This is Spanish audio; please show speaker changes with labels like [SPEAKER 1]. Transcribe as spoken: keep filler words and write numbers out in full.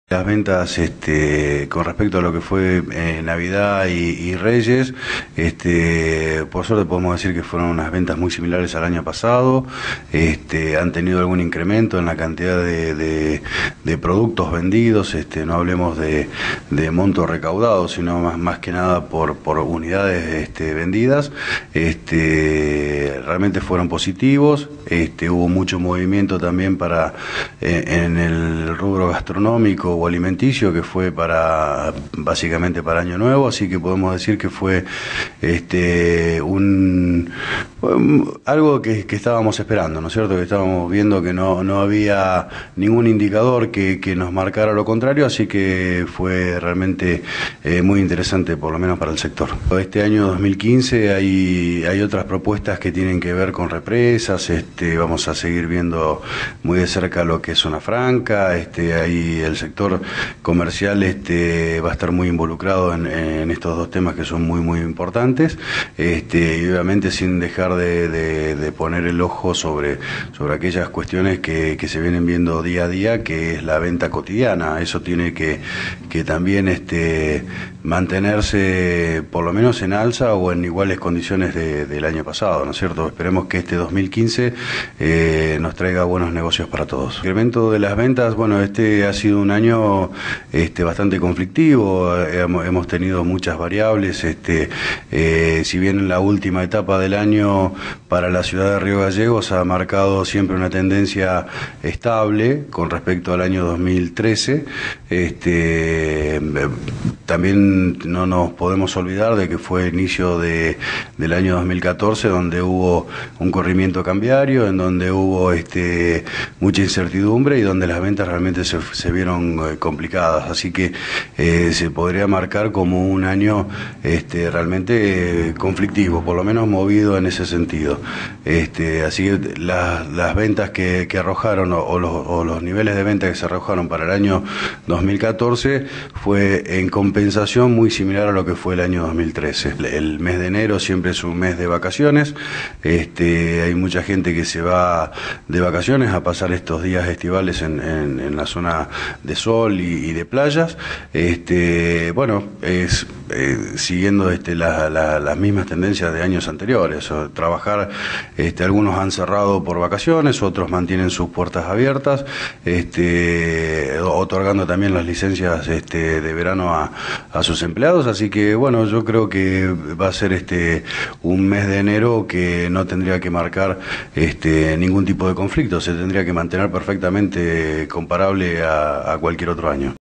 [SPEAKER 1] Las ventas este, con respecto a lo que fue eh, Navidad y, y Reyes, este, por suerte podemos decir que fueron unas ventas muy similares al año pasado. Este, han tenido algún incremento en la cantidad de, de, de productos vendidos, este, no hablemos de, de monto recaudado, sino más, más que nada por, por unidades este, vendidas. Este, realmente fueron positivos, este, hubo mucho movimiento también para eh, en el rubro gastronómico o alimenticio, que fue para básicamente para Año Nuevo, así que podemos decir que fue este un, un algo que, que estábamos esperando, ¿no es cierto? Que estábamos viendo que no, no había ningún indicador que, que nos marcara lo contrario, así que fue realmente eh, muy interesante, por lo menos para el sector. Este año dos mil quince hay, hay otras propuestas que tienen que ver con represas, este, vamos a seguir viendo muy de cerca lo que es Zona Franca, este, ahí el sector comercial este, va a estar muy involucrado en, en estos dos temas que son muy muy importantes, este, y obviamente sin dejar de, de, de poner el ojo sobre, sobre aquellas cuestiones que, que se vienen viendo día a día, que es la venta cotidiana. Eso tiene que, que también este, mantenerse por lo menos en alza o en iguales condiciones de, del año pasado, ¿no es cierto? Esperemos que este dos mil quince eh, nos traiga buenos negocios para todos. El incremento de las ventas, bueno, este ha sido un año Este, bastante conflictivo, hemos, hemos tenido muchas variables, este, eh, si bien en la última etapa del año para la ciudad de Río Gallegos ha marcado siempre una tendencia estable con respecto al año dos mil trece, este, también no nos podemos olvidar de que fue el inicio de, del año dos mil catorce, donde hubo un corrimiento cambiario, en donde hubo este, mucha incertidumbre y donde las ventas realmente se, se vieron complicadas, así que eh, se podría marcar como un año este, realmente eh, conflictivo, por lo menos movido en ese sentido. Este, así que la, las ventas que, que arrojaron o, o, los, o los niveles de venta que se arrojaron para el año dos mil catorce fue en compensación muy similar a lo que fue el año dos mil trece. El mes de enero siempre es un mes de vacaciones, este, hay mucha gente que se va de vacaciones a pasar estos días estivales en, en, en la zona de sol Y, y de playas, este, bueno, es eh, siguiendo este, la, la, las mismas tendencias de años anteriores. O, trabajar, este, algunos han cerrado por vacaciones, otros mantienen sus puertas abiertas, este, otorgando también las licencias este, de verano a, a sus empleados, así que bueno, yo creo que va a ser este un mes de enero que no tendría que marcar este, ningún tipo de conflicto, se tendría que mantener perfectamente comparable a, a cualquier otro año.